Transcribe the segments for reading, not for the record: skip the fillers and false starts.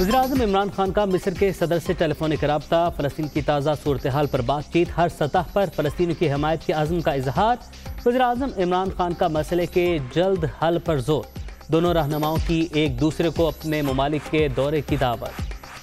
वज़ीर-ए-आज़म इमरान खान का मिस्र के सदर से टेलीफोनिक रब्ता, फ़लस्तीन की ताज़ा सूरत हाल पर बातचीत, हर सतह पर फ़लस्तीन की हमायत के अज़्म का इजहार। वज़ीर-ए-आज़म इमरान खान का मसले के जल्द हल पर जोर। दोनों रहनुमाओं की एक दूसरे को अपने ममालिक के दौरे की दावत।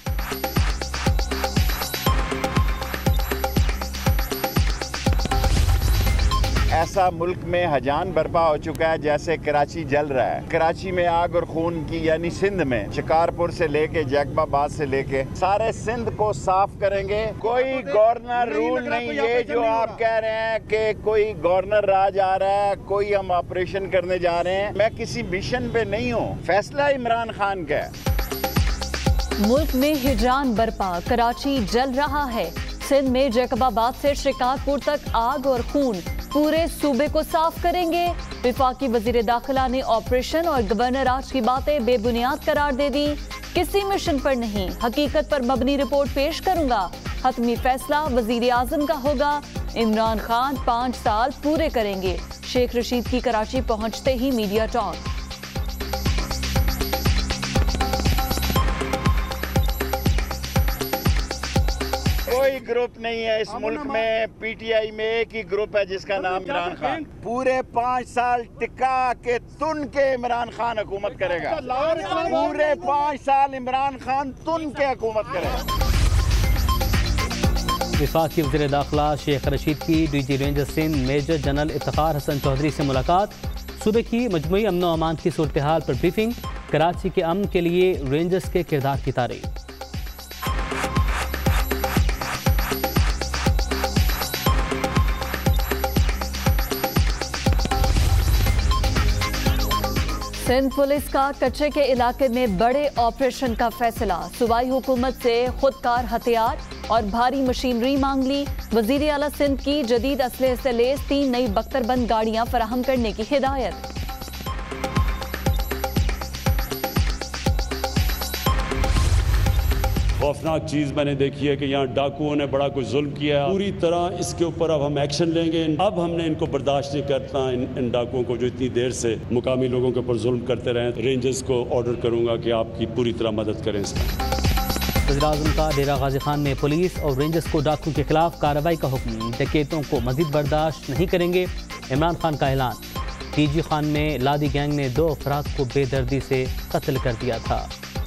ऐसा मुल्क में हजान बर्पा हो चुका है जैसे कराची जल रहा है। कराची में आग और खून की, यानी सिंध में शिकारपुर से लेके जैकबाबाद से लेके सारे सिंध को साफ करेंगे। कोई गवर्नर रूल नहीं, ये जो आप कह रहे हैं कि कोई गवर्नर राज आ रहा है, कोई हम ऑपरेशन करने जा रहे हैं, मैं किसी मिशन पे नहीं हूँ। फैसला इमरान खान का है। मुल्क में हिजान बर्पा, कराची जल रहा है। सिंध में जैकबाबाद से शिकारपुर तक आग और खून, पूरे सूबे को साफ करेंगे। विफाकी वजीर दाखिला ने ऑपरेशन और गवर्नर राज की बातें बेबुनियाद करार दे दी। किसी मिशन पर नहीं, हकीकत पर मबनी रिपोर्ट पेश करूंगा। हतमी फैसला वजीर आजम का होगा। इमरान खान 5 साल पूरे करेंगे। शेख रशीद की कराची पहुंचते ही मीडिया टॉक। कोई ग्रुप नहीं है इस मुल्क में, पीटीआई में एक ही ग्रुप है जिसका नाम इमरान खान। पूरे 5 साल टिका के तुन के इमरान खान हुकूमत करेगा। पूरे 5 साल इमरान खान तुन के हुकूमत करेगा। विफाकी वज़ीर दाखिला शेख रशीद की DG ranger Sindh major general Iftikhar Hasan Chaudhry से मुलाकात। सूबे की मजमूई अमन व अमान की सूरत हाल पर ब्रीफिंग। कराची के अमन के लिए रेंजर्स के किरदार की तारीफ। सिंध पुलिस का कच्चे के इलाके में बड़े ऑपरेशन का फैसला। सूबाई हुकूमत से खुदकार हथियार और भारी मशीनरी मांग ली। वजीर आला सिंध की जदीद असलहे से लैस 3 नई बख्तरबंद गाड़ियां फराहम करने की हिदायत। खौफनाक चीज़ मैंने देखी है कि यहाँ डाकुओं ने बड़ा कुछ जुल्म किया है। पूरी तरह इसके ऊपर अब हम एक्शन लेंगे। अब हमने इनको बर्दाश्त नहीं करता, इन डाकुओं को जो इतनी देर से मुकामी लोगों के ऊपर जुल्म करते रहे। रेंजर्स को ऑर्डर करूँगा कि आपकी पूरी तरह मदद करें इसमें। वज़ीर-ए-आज़म का डेरा गाजी खान में पुलिस और रेंजर्स को डाकुओं के खिलाफ कार्रवाई का हुक्म। डकैतों को मजीद बर्दाश्त नहीं करेंगे, इमरान खान का ऐलान। टीजी खान में लादी गैंग ने 2 अफराद को बेदर्दी से कत्ल कर दिया था।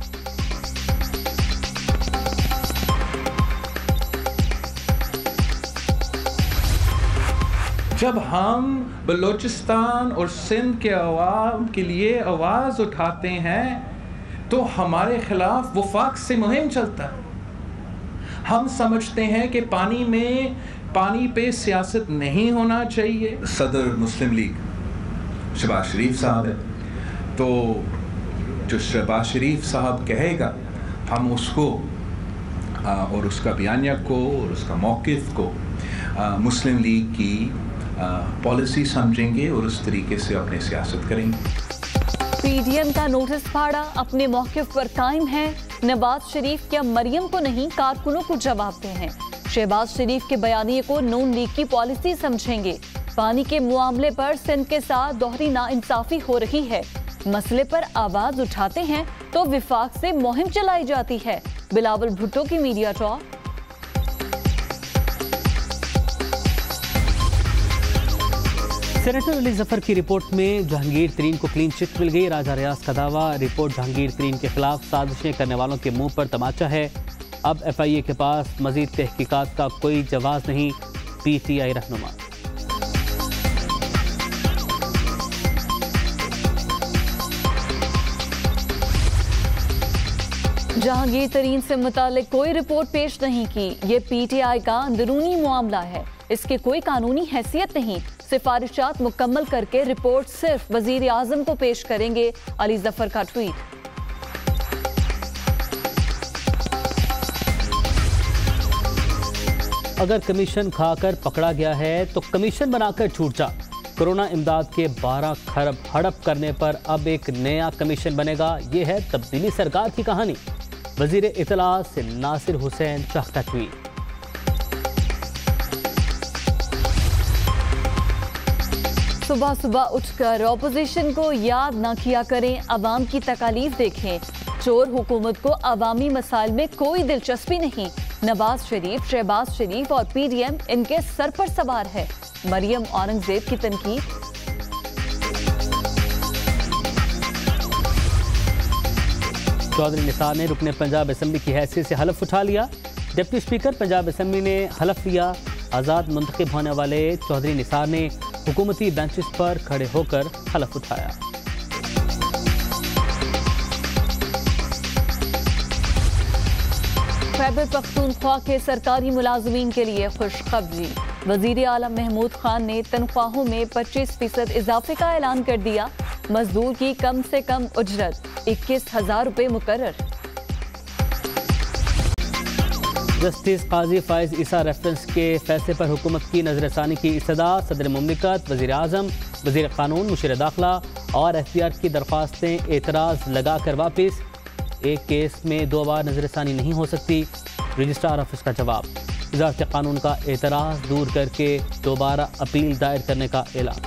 जब हम बलूचिस्तान और सिंध के अवाम के लिए आवाज़ उठाते हैं तो हमारे खिलाफ वफाक से मुहिम चलता है। हम समझते हैं कि पानी पे सियासत नहीं होना चाहिए। सदर मुस्लिम लीग शहबाज शरीफ साहब है, तो जो शहबाज शरीफ साहब कहेगा हम उसको और उसका बयानिया को और उसका मौक़िफ़ को मुस्लिम लीग की पॉलिसी समझेंगे और उस तरीके से अपनी सियासत करेंगे। पीडीएम का नोटिस फाड़ा, अपने मौक़िफ़ पर कायम है। नवाज शरीफ क्या मरियम को नहीं कारकुनों को जवाब दे हैं। शहबाज शरीफ के बयानिए को नून लीग की पॉलिसी समझेंगे। पानी के मामले पर सिंध के साथ दोहरी नाइंसाफी हो रही है। मसले पर आवाज उठाते हैं तो विफाक से मुहिम चलाई जाती है। बिलावल भुट्टो की media talk. Senator Ali Zafar की रिपोर्ट में जहांगीर तरीन को क्लीन चिट मिल गई। राजा रियाज का दावा, रिपोर्ट जहांगीर तरीन के खिलाफ साजिशें करने वालों के मुंह पर तमाचा है। अब FIA के पास मजीद तहकीकात का कोई जवाब नहीं। PTI रहनुमा। जहांगीर तरीन से मुतालिक कोई रिपोर्ट पेश नहीं की। ये PTI का अंदरूनी मामला है, इसकी कोई कानूनी हैसियत नहीं। सिफारिशात मुकम्मल करके रिपोर्ट सिर्फ वजीर आजम को पेश करेंगे। अली जफर का ट्वीट। अगर कमीशन खाकर पकड़ा गया है तो कमीशन बनाकर छूट जा। कोरोना इमदाद के 12 खरब हड़प करने पर अब एक नया कमीशन बनेगा। ये है तब्दीली सरकार की कहानी। वजीर इत्तलात से नासिर हुसैन शाह का ट्वीट। सुबह सुबह उठकर ऑपोजिशन को याद ना किया करें, अवाम की तकालीफ देखें। चोर हुकूमत को अवामी मसाइल में कोई दिलचस्पी नहीं। नवाज शरीफ, शहबाज शरीफ और PDM इनके सर पर सवार है। मरियम औरंगजेब की तनकीद। चौधरी निसार ने रुकने पंजाब असम्बली की हैसियत से हलफ उठा लिया। डिप्टी स्पीकर पंजाब असम्बली ने हलफ लिया। आज़ाद मुंतखब होने वाले चौधरी निसार ने हुकूमती बेंचेस पर खड़े होकर हलफ उठाया। खैबर पख्तूनख्वा के सरकारी मुलाजमीन के लिए खुशखबरी। वजीर आला महमूद खान ने तनख्वाहों में 25% इजाफे का ऐलान कर दिया। मजदूर की कम से कम उजरत 21,000 रुपये मुकर्रर। जस्टिस काजी फाइज ईसा रेफरेंस के फैसले पर हुकूमत की नजरसानी की इस्तदा। सदर मुमलिकत, वजीर आजम, वजीर कानून, मुशीर दाखिला और FBR की दरख्वास्तें एतराज़ लगा कर वापिस। एक केस में 2 बार नजरसानी नहीं हो सकती। रजिस्ट्रार ऑफिस का जवाब। वज़ारत कानून का एतराज़ दूर करके दोबारा अपील दायर करने का ऐलान।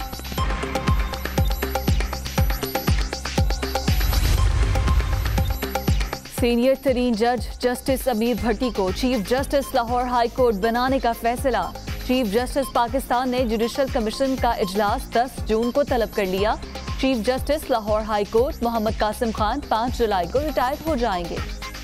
सीनियर तरीन जज जस्टिस अमीर भट्टी को chief justice Lahore high court बनाने का फैसला। चीफ जस्टिस पाकिस्तान ने जुडिशल कमीशन का इजलास 10 जून को तलब कर लिया। Chief justice Lahore high court Mohammad Qasim Khan 5 जुलाई को रिटायर हो जाएंगे।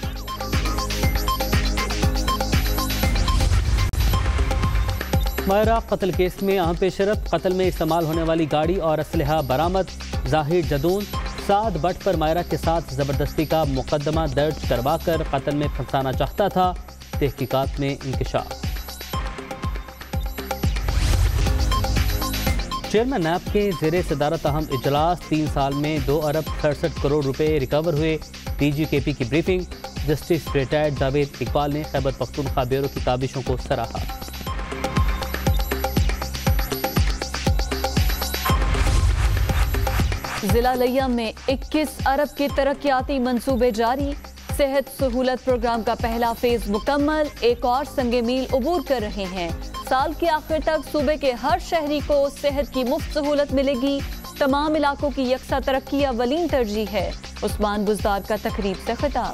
मायरा कत्ल केस में अहम पेशरफ। कत्ल में इस्तेमाल होने वाली गाड़ी और असलहा बरामद। जाहिर जदून साद बट पर मायरा के साथ जबरदस्ती का मुकदमा दर्ज करवा कर कत्ल में फंसाना चाहता था। तहकीकात में इंकशाफ। चेयरमैन नैब के ज़ेरे सदारत अहम इजलास। 3 साल में 2 अरब 67 करोड़ रुपए रिकवर हुए। DGKP की briefing. Justice retired Javed Iqbal ने खैबर पख्तूनख्वा ब्यूरो की काबिशों को सराहा। जिला लिया में 21 अरब के तरक्याती मंसूबे जारी। सेहत सहूलत प्रोग्राम का पहला फेज मुकम्मल। एक और संगे मील उबूर कर रहे हैं। साल के आखिर तक सूबे के हर शहरी को सेहत की मुफ्त सहूलत मिलेगी। तमाम इलाकों की यकसा तरक्की अवलीन तरजीह है। उस्मान बुज़दार का तकरीब से खिताब।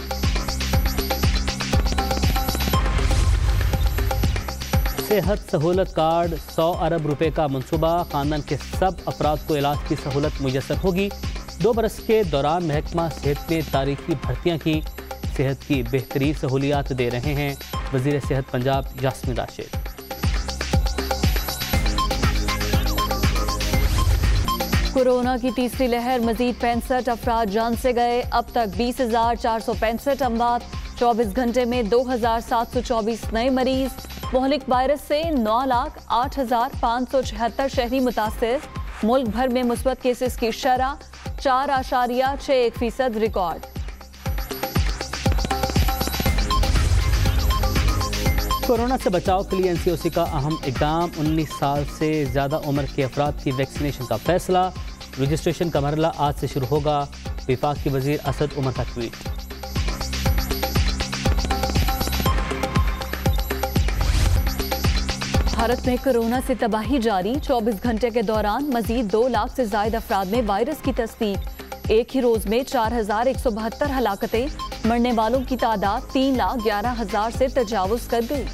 सेहत सहूलत कार्ड 100 अरब रुपए का मंसूबा। खानदान के सब अफराद को इलाज की सहूलत मुयसर होगी। 2 बरस के दौरान महकमा सेहत में तारीखी भर्तियाँ की। सेहत की बेहतरीन सहूलियात दे रहे हैं वज़ीर सेहत पंजाब यास्मीन राशिद। कोरोना की तीसरी लहर। मजीद 65 अफराद जान से गए। अब तक 20,465 अमवात। 24 घंटे में 2,724 नए मरीज। मोहलिक वायरस से 9,08,576 शहरी मुतासिर। मुल्क भर में मुस्बत केसेस की शरह 4.61% रिकॉर्ड। कोरोना से बचाव के लिए NCOC का अहम इकदाम। 19 साल से ज़्यादा उम्र के अफराद की वैक्सीनेशन का फैसला। रजिस्ट्रेशन का मरहला आज से शुरू होगा। विफाक की वजीर असद उमर का ट्वीट। भारत में कोरोना से तबाही जारी। 24 घंटे के दौरान मजीद 2 लाख से ज्यादा अफराद में वायरस की तस्दीक। एक ही रोज में 4,172 हलाकतें। मरने वालों की तादाद 3,11,000 से तजावुज कर गई।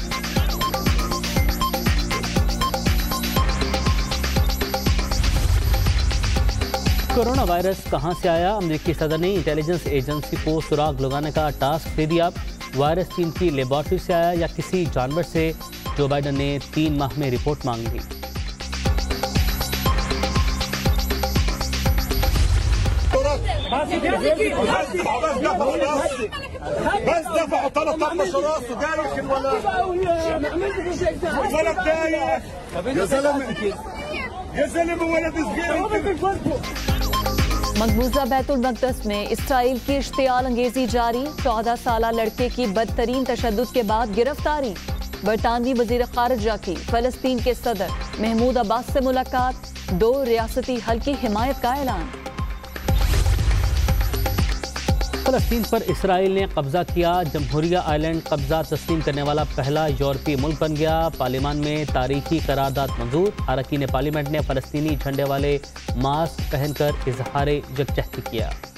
कोरोना वायरस कहां से आया? अमेरिकी सदर ने इंटेलिजेंस एजेंसी को सुराग लगाने का टास्क दे दिया। वायरस चीन की लेबॉर्ट्री से आया या किसी जानवर से? जो बाइडन ने 3 माह में रिपोर्ट मांग ली। मकबूजा बैतुल मक़दस में इसराइल की इश्तियाल अंगेजी जारी। 14 साला लड़के की बदतरीन तशद्दुद के बाद गिरफ्तारी। बरतानवी वज़ीर ख़ारिजा की फ़लस्तीन के सदर महमूद अब्बास से मुलाकात। 2 रियासती हल की हिमायत का ऐलान। फ़लस्तीन पर इसराइल ने कब्जा किया। जमहूरिया आइलैंड कब्जा तस्लीम करने वाला पहला यूरोपीय मुल्क बन गया। पार्लियामान में तारीखी करारदाद मंजूर। अरकान पार्लियामेंट ने फ़लस्तीनी झंडे वाले मास्क पहनकर इजहार यकजहती किया।